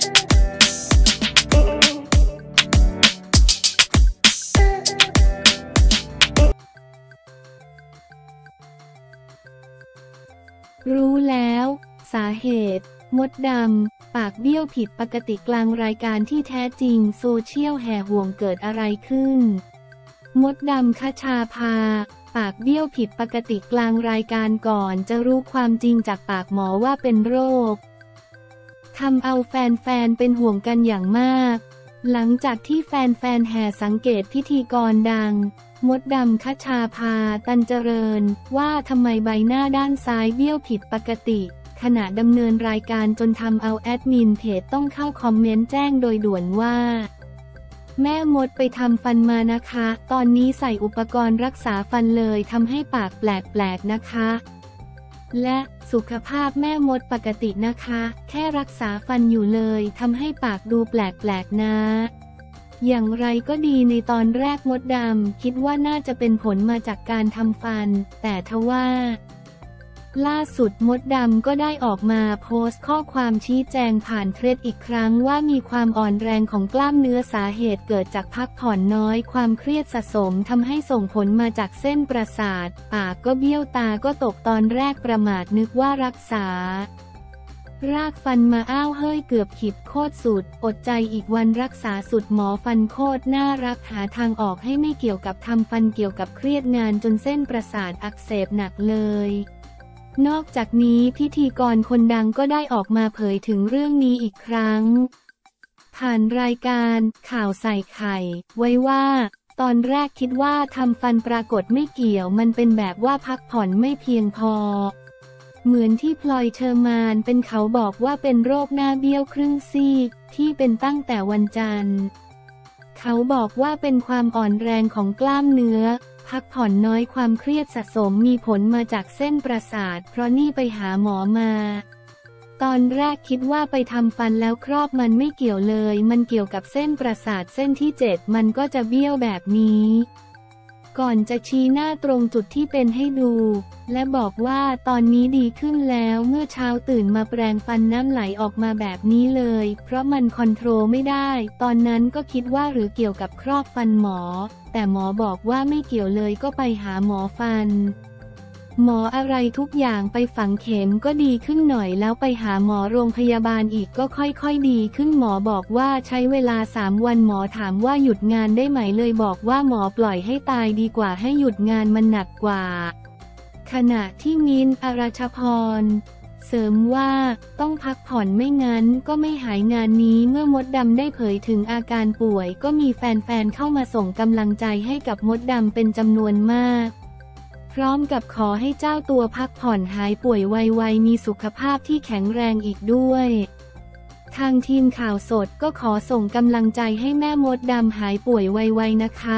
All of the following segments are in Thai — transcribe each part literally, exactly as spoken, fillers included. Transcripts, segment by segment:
รู้แล้วสาเหตุมดดำปากเบี้ยวผิดปกติกลางรายการที่แท้จริงโซเชียลแห่ห่วงเกิดอะไรขึ้นมดดำคชาภาปากเบี้ยวผิดปกติกลางรายการก่อนจะรู้ความจริงจากปากหมอว่าเป็นโรคทำเอาแฟนๆเป็นห่วงกันอย่างมากหลังจากที่แฟนๆแห่สังเกตพิธีกรดังมดดำคชาภาตันเจริญว่าทำไมใบหน้าด้านซ้ายเบี้ยวผิดปกติขณะดำเนินรายการจนทำเอาแอดมินเพจต้องเข้าคอมเมนต์แจ้งโดยด่วนว่าแม่มดไปทำฟันมานะคะตอนนี้ใส่อุปกรณ์รักษาฟันเลยทำให้ปากแปลกๆนะคะและสุขภาพแม่มดปกตินะคะแค่รักษาฟันอยู่เลยทำให้ปากดูแปลกๆนะอย่างไรก็ดีในตอนแรกมดดำคิดว่าน่าจะเป็นผลมาจากการทำฟันแต่ทว่าล่าสุดมดดำก็ได้ออกมาโพสต์ข้อความชี้แจงผ่านเทรดอีกครั้งว่ามีความอ่อนแรงของกล้ามเนื้อสาเหตุเกิดจากพักผ่อนน้อยความเครียดสะสมทำให้ส่งผลมาจากเส้นประสาทปากก็เบี้ยวตาก็ตกตอนแรกประมาทนึกว่ารักษารากฟันมาอ้าวเฮ้ยเกือบขิดโคตรสุดอดใจอีกวันรักษาสุดหมอฟันโคตรน่ารักหาทางออกให้ไม่เกี่ยวกับทำฟันเกี่ยวกับเครียดงานจนเส้นประสาทอักเสบหนักเลยนอกจากนี้พิธีกรคนดังก็ได้ออกมาเผยถึงเรื่องนี้อีกครั้งผ่านรายการข่าวใส่ไข่ไว้ว่าตอนแรกคิดว่าทำฟันปรากฏไม่เกี่ยวมันเป็นแบบว่าพักผ่อนไม่เพียงพอเหมือนที่พลอยเชอร์มานเป็นเขาบอกว่าเป็นโรคหน้าเบี้ยวครึ่งซีกที่เป็นตั้งแต่วันจันทร์เขาบอกว่าเป็นความอ่อนแรงของกล้ามเนื้อพักผ่อนน้อยความเครียดสะสมมีผลมาจากเส้นประสาทเพราะนี่ไปหาหมอมาตอนแรกคิดว่าไปทำฟันแล้วครอบมันไม่เกี่ยวเลยมันเกี่ยวกับเส้นประสาทเส้นที่เจ็ดมันก็จะเบี้ยวแบบนี้ก่อนจะชี้หน้าตรงจุดที่เป็นให้ดูและบอกว่าตอนนี้ดีขึ้นแล้วเมื่อเช้าตื่นมาแปรงฟันน้ำไหลออกมาแบบนี้เลยเพราะมันคอนโทรลไม่ได้ตอนนั้นก็คิดว่าหรือเกี่ยวกับครอบฟันหมอแต่หมอบอกว่าไม่เกี่ยวเลยก็ไปหาหมอฟันหมออะไรทุกอย่างไปฝังเข็มก็ดีขึ้นหน่อยแล้วไปหาหมอโรงพยาบาลอีกก็ค่อยๆดีขึ้นหมอบอกว่าใช้เวลาสามวันหมอถามว่าหยุดงานได้ไหมเลยบอกว่าหมอปล่อยให้ตายดีกว่าให้หยุดงานมันหนักกว่าขณะที่มิ้นท์ อรัชพรเสริมว่าต้องพักผ่อนไม่งั้นก็ไม่หายงานนี้เมื่อมดดำได้เผยถึงอาการป่วยก็มีแฟนๆเข้ามาส่งกำลังใจให้กับมดดำเป็นจำนวนมากพร้อมกับขอให้เจ้าตัวพักผ่อนหายป่วยไวๆมีสุขภาพที่แข็งแรงอีกด้วยทางทีมข่าวสดก็ขอส่งกำลังใจให้แม่มดดำหายป่วยไวๆนะคะ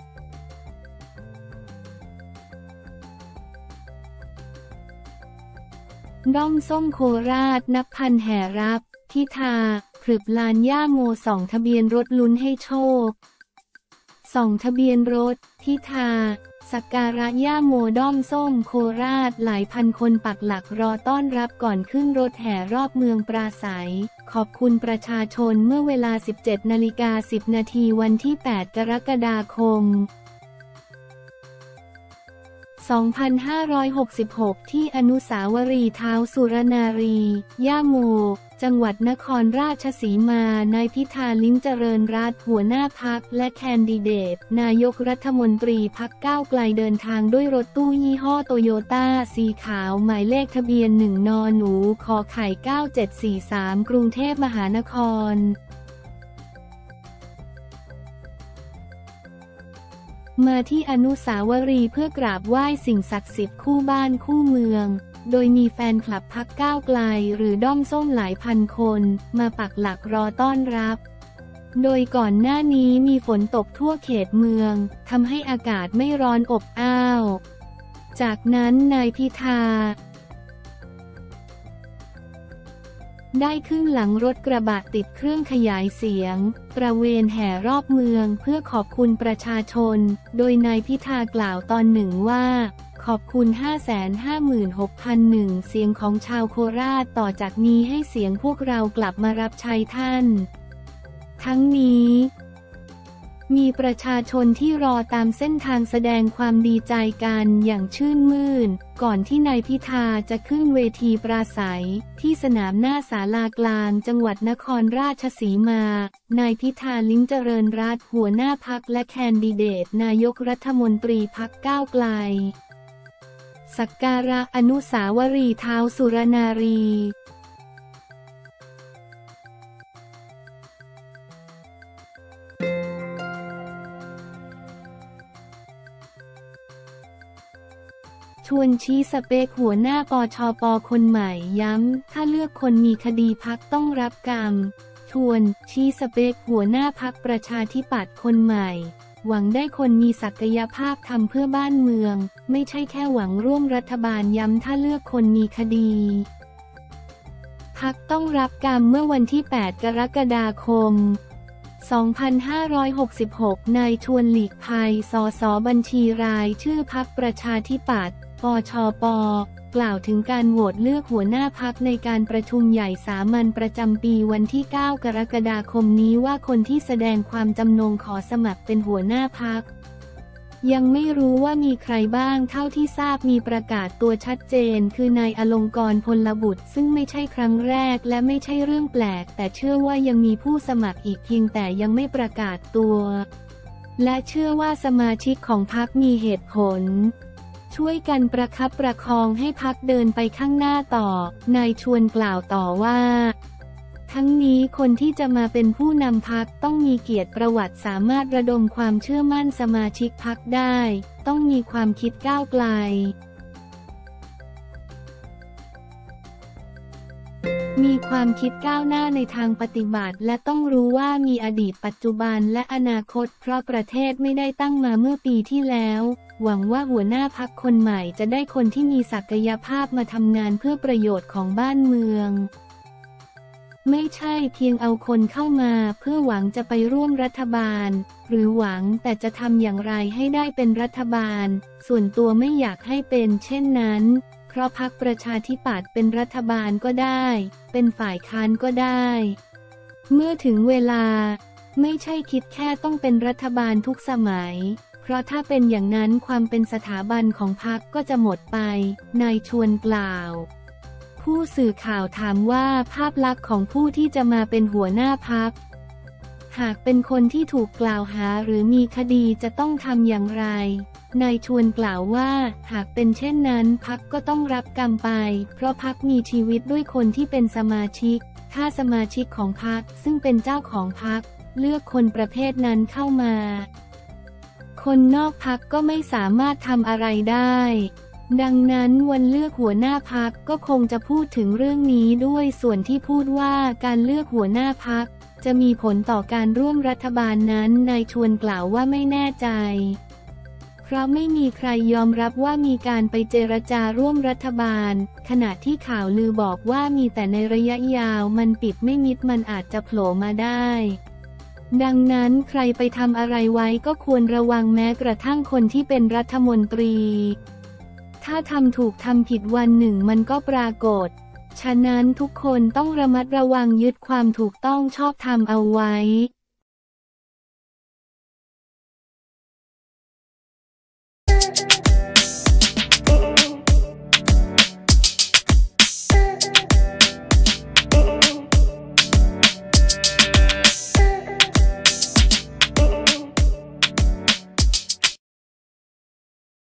ด้อมส้มโคราชนับพันแห่รับทิธาพรึบลานย่าโมส่องทะเบียนรถลุ้นให้โชคส่องทะเบียนรถทิธาสักการะย่าโมด้อมส้มโคราชหลายพันคนปักหลักรอต้อนรับก่อนขึ้นรถแห่รอบเมืองปราศัยขอบคุณประชาชนเมื่อเวลา สิบเจ็ดนาฬิกาสิบนาทีวันที่ แปด กรกฎาคมสองพันห้าร้อยหกสิบหก ที่อนุสาวรีย์ท้าวสุรนารีย่าโมจังหวัดนครราชสีมานายพิธาลิ้มเจริญรัตน์หัวหน้าพรรคและแคนดิเดตนายกรัฐมนตรีพรรคก้าวไกลเดินทางด้วยรถตู้ยี่ห้อโตโยต้าสีขาวหมายเลขทะเบียนหนึ่งนหนูขอไข่เก้าเจ็ดสี่สามกรุงเทพมหานครมาที่อนุสาวรีย์เพื่อกราบไหว้สิ่งศักดิ์สิทธิ์คู่บ้านคู่เมืองโดยมีแฟนคลับพรรคก้าวไกลหรือด้อมส้มหลายพันคนมาปักหลักรอต้อนรับโดยก่อนหน้านี้มีฝนตกทั่วเขตเมืองทำให้อากาศไม่ร้อนอบอ้าวจากนั้นนายพิธาได้ขึ้นหลังรถกระบะติดเครื่องขยายเสียงตระเวนแห่รอบเมืองเพื่อขอบคุณประชาชนโดยนายพิธากล่าวตอนหนึ่งว่าขอบคุณ ห้าแสนห้าหมื่นหกพันหนึ่ง เสียงของชาวโคราชต่อจากนี้ให้เสียงพวกเรากลับมารับใช้ท่าน ทั้งนี้มีประชาชนที่รอตามเส้นทางแสดงความดีใจกันอย่างชื่นมื่นก่อนที่นายพิธาจะขึ้นเวทีปราศัยที่สนามหน้าศาลากลางจังหวัดนครราชสีมานายพิธาลิ้มเจริญรัตน์หัวหน้าพรรคและแคนดิเดตนายกรัฐมนตรีพรรคก้าวไกลสักการะอนุสาวรีย์ท้าวสุรนารีชวนชี้สเปคหัวหน้าปชปคนใหม่ย้ำถ้าเลือกคนมีคดีพรรคต้องรับกรรมชวนชี้สเปคหัวหน้าพรรคประชาธิปัตย์คนใหม่หวังได้คนมีศักยภาพทำเพื่อบ้านเมืองไม่ใช่แค่หวังร่วมรัฐบาลย้ำถ้าเลือกคนมีคดีพรรคต้องรับกรรมเมื่อวันที่แปดกรกฎาคมสองพันห้าร้อยหกสิบหกนายชวนหลีกภัยสสบัญชีรายชื่อพรรคประชาธิปัตย์ปชปกล่าวถึงการโหวตเลือกหัวหน้าพรรคในการประชุมใหญ่สามัญประจำปีวันที่เก้ากรกฎาคมนี้ว่าคนที่แสดงความจำนงขอสมัครเป็นหัวหน้าพรรคยังไม่รู้ว่ามีใครบ้างเท่าที่ทราบมีประกาศตัวชัดเจนคือนายอลงกรณ์พลบุตรซึ่งไม่ใช่ครั้งแรกและไม่ใช่เรื่องแปลกแต่เชื่อว่ายังมีผู้สมัครอีกเพียงแต่ยังไม่ประกาศตัวและเชื่อว่าสมาชิกของพรรคมีเหตุผลช่วยกันประคับประคองให้พรรคเดินไปข้างหน้าต่อนายชวนกล่าวต่อว่าทั้งนี้คนที่จะมาเป็นผู้นำพรรคต้องมีเกียรติประวัติสามารถระดมความเชื่อมั่นสมาชิกพรรคได้ต้องมีความคิดก้าวไกลมีความคิดก้าวหน้าในทางปฏิบัติและต้องรู้ว่ามีอดีตปัจจุบันและอนาคตเพราะประเทศไม่ได้ตั้งมาเมื่อปีที่แล้วหวังว่าหัวหน้าพรรคคนใหม่จะได้คนที่มีศักยภาพมาทำงานเพื่อประโยชน์ของบ้านเมืองไม่ใช่เพียงเอาคนเข้ามาเพื่อหวังจะไปร่วมรัฐบาลหรือหวังแต่จะทำอย่างไรให้ได้เป็นรัฐบาลส่วนตัวไม่อยากให้เป็นเช่นนั้นเพราะพรรคประชาธิปัตย์เป็นรัฐบาลก็ได้เป็นฝ่ายค้านก็ได้เมื่อถึงเวลาไม่ใช่คิดแค่ต้องเป็นรัฐบาลทุกสมัยเพราะถ้าเป็นอย่างนั้นความเป็นสถาบันของพรรคก็จะหมดไปนายชวนกล่าวผู้สื่อข่าวถามว่าภาพลักษณ์ของผู้ที่จะมาเป็นหัวหน้าพรรคหากเป็นคนที่ถูกกล่าวหาหรือมีคดีจะต้องทำอย่างไรนายชวนกล่าวว่าหากเป็นเช่นนั้นพรรคก็ต้องรับกรรมไปเพราะพรรคมีชีวิตด้วยคนที่เป็นสมาชิกถ้าสมาชิกของพรรคซึ่งเป็นเจ้าของพรรคเลือกคนประเภทนั้นเข้ามาคนนอกพรรคก็ไม่สามารถทำอะไรได้ดังนั้นวันเลือกหัวหน้าพรรคก็คงจะพูดถึงเรื่องนี้ด้วยส่วนที่พูดว่าการเลือกหัวหน้าพรรคจะมีผลต่อการร่วมรัฐบาลนั้นนายชวนกล่าวว่าไม่แน่ใจเพราะไม่มีใครยอมรับว่ามีการไปเจรจาร่วมรัฐบาลขณะที่ข่าวลือบอกว่ามีแต่ในระยะยาวมันปิดไม่มิดมันอาจจะโผล่มาได้ดังนั้นใครไปทำอะไรไว้ก็ควรระวังแม้กระทั่งคนที่เป็นรัฐมนตรีถ้าทำถูกทำผิดวันหนึ่งมันก็ปรากฏฉะนั้นทุกคนต้องระมัดระวังยึดความถูกต้องชอบธรรมเอาไว้